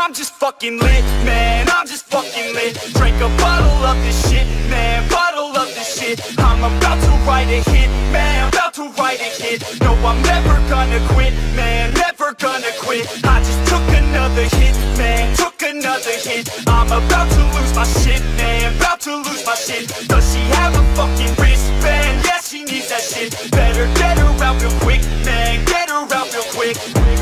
I'm just fucking lit, man, I'm just fucking lit. Drink a bottle of this shit, man, bottle of this shit. I'm about to write a hit, man, about to write a hit. No, I'm never gonna quit, man, never gonna quit. I just took another hit, man, took another hit. I'm about to lose my shit, man, about to lose my shit. Does she have a fucking wristband? Yeah, she needs that shit. Better get her out real quick, man, get her out real quick.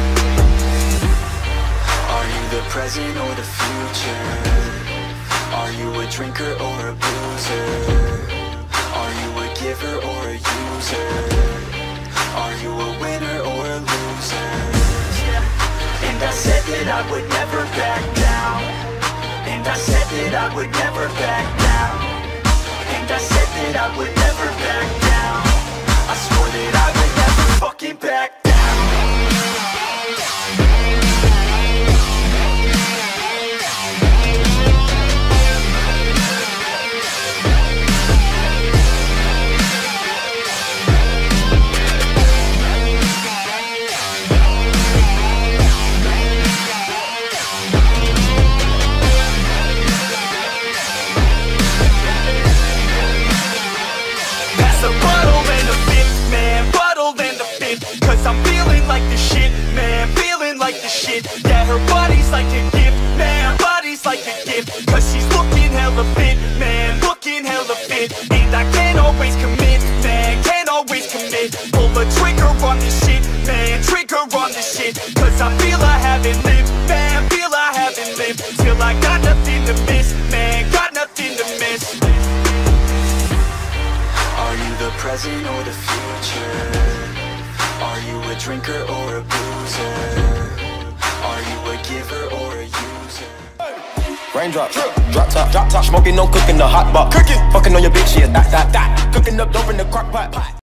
Are you the present or the future? Are you a drinker or a boozer? Are you a giver or a user? Are you a winner or a loser? And I said that I would never back down. And I said that I would never back down. And I said that I would never back down. I swore that I would never fucking back down. I'm feeling like the shit, man, feeling like the shit. Yeah, her body's like a gift, man, body's like a gift. Cause she's looking hella fit, man, looking hella fit. And I can't always commit, man, can't always commit. Pull the trigger on this shit, man, trigger on this shit. Cause I feel I haven't lived, man, feel I haven't lived. Till I got nothing to miss, man, got nothing to miss. Are you the present or the future? Are you a drinker or a boozer? Are you a giver or a user? Raindrop, drop top, smoking, no cooking, the hot pot. Cooking, fucking on your bitch, yeah, that. Cooking up dope in the crock pot.